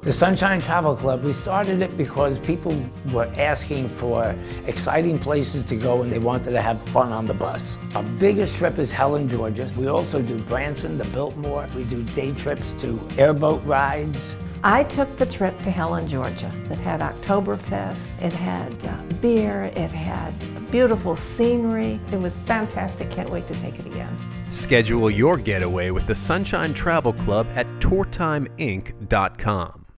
The Sunshine Travel Club, we started it because people were asking for exciting places to go and they wanted to have fun on the bus. Our biggest trip is Helen, Georgia. We also do Branson, the Biltmore. We do day trips to airboat rides. I took the trip to Helen, Georgia. It had Oktoberfest, it had beer, it had beautiful scenery. It was fantastic, can't wait to take it again. Schedule your getaway with the Sunshine Travel Club at TourTimeInc.com.